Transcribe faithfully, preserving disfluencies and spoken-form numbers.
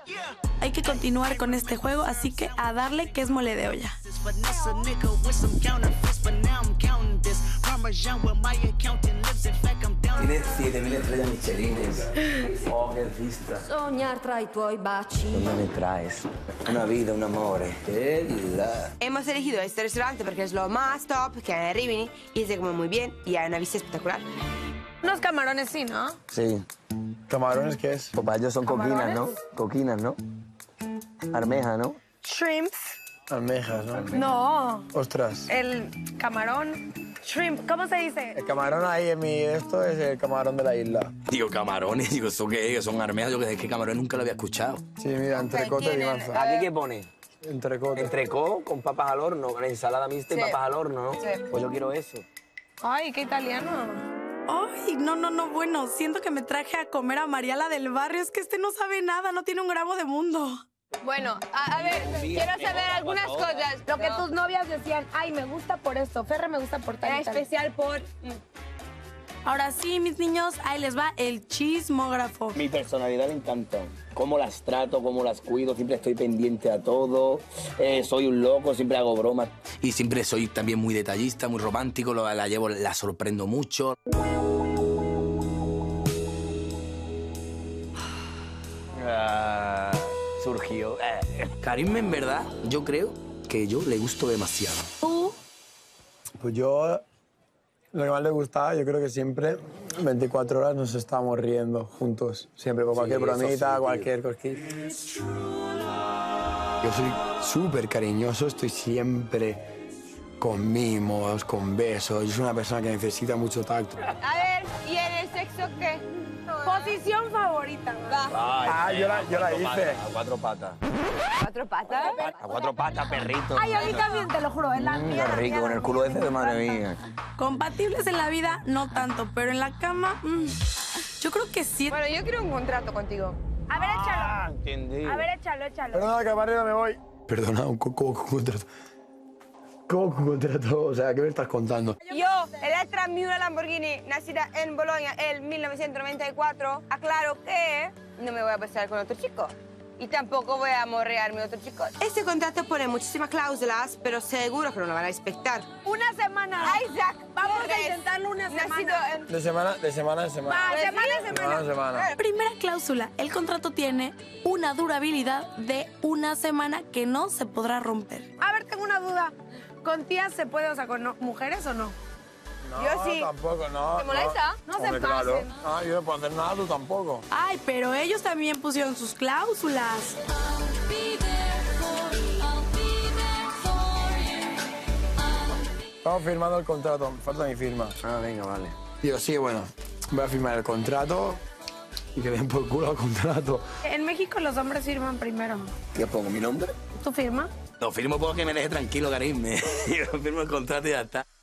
Hay que continuar con este juego, así que a darle que es mole de olla. Tiene siete mil estrellas michelines. Oh, qué vista. Soñar tra i tuoi baci. ¿Dónde me traes? Una vida, un amore. Qué la... Hemos elegido este restaurante porque es lo más top que hay en Rimini y se come muy bien y hay una vista espectacular. Unos camarones sí, ¿no? Sí. ¿Camarones qué es? Pues para ellos son coquinas, ¿no? Coquinas, ¿no? Armeja, ¿no? Shrimps. Almejas, ¿no? No. Ostras. El camarón. Shrimp, ¿cómo se dice? El camarón ahí en mi esto es el camarón de la isla. Digo, camarones, digo, ¿eso qué es? Son armejas, yo que, que camarones nunca lo había escuchado. Sí, mira, entrecote y manza. ¿Aquí qué pone? Entrecote. Entrecó con papas al horno, una ensalada mixta y Sí. papas al horno, ¿no? Sí. Pues yo quiero eso. Ay, qué italiano. Ay, no, no, no, bueno, siento que me traje a comer a Mariala del barrio. Es que este no sabe nada, no tiene un gramo de mundo. Bueno, a, a ver, quiero saber algunas cosas. Lo que tus novias decían, ay, me gusta por esto, Ferre me gusta por tal Era y tal. especial por... Ahora sí, mis niños, ahí les va el chismógrafo. Mi personalidad me encanta. Cómo las trato, cómo las cuido, siempre estoy pendiente a todo. Eh, soy un loco, siempre hago bromas. Y siempre soy también muy detallista, muy romántico, lo- la llevo, la sorprendo mucho. Ah, surgió. Eh. Karim, en verdad, yo creo que yo le gusto demasiado. Tú, Pues yo, lo que más le gustaba, yo creo que siempre, veinticuatro horas nos estábamos riendo juntos. Siempre, con cualquier eso bromita, sí, tío. cualquier cosquilla. Yo soy súper cariñoso, estoy siempre con mimos, con besos. Yo soy una persona que necesita mucho tacto. A ver, ¿y en el sexo qué? Posición favorita. Va. Ah, yo la, yo la hice. A cuatro patas. ¿Cuatro patas? A cuatro patas, perrito. Ay, a mí también, te lo juro, es la Mm, mía. qué rico, con el culo ese de madre mía. compatibles en la vida, no tanto, pero en la cama, mm, yo creo que sí. Bueno, yo quiero un contrato contigo. A ver, échalo. Ah, entendí. A ver, échalo, échalo. Perdona, camarero, me voy. Perdona, ¿cómo cómo que un contrato? ¿Cómo que un contrato? O sea, ¿qué me estás contando? Yo, Elettra Miura Lamborghini, nacida en Bolonia en mil novecientos noventa y cuatro, aclaro que no me voy a besar con otro chico. Y tampoco voy a morrearme otro chico. Este contrato pone muchísimas cláusulas, pero seguro que no lo van a respetar. Una semana. Isaac, Vamos a Pérez, intentarlo una nacido semana. en... De semana, de semana en semana. Va, semana a Semana semana. en semana. Primera cláusula, el contrato tiene una durabilidad de una semana que no se podrá romper. A ver, tengo una duda. ¿Con tías se puede, o sea, con no- mujeres o no? No, Yo sí. tampoco, no. ¿Te molesta? No se Hombre, claro. pasen. Ah, yo no puedo hacer nada, tú tampoco. Ay, pero ellos también pusieron sus cláusulas. Estamos firmando el contrato, falta mi firma. Ah, venga, vale. Digo, sí, bueno, voy a firmar el contrato y que den por culo el contrato. En México los hombres firman primero. ¿Qué pongo, mi nombre? ¿Tú firmas? Lo firmo porque me deje tranquilo, Karim. Yo firmo el contrato y ya está.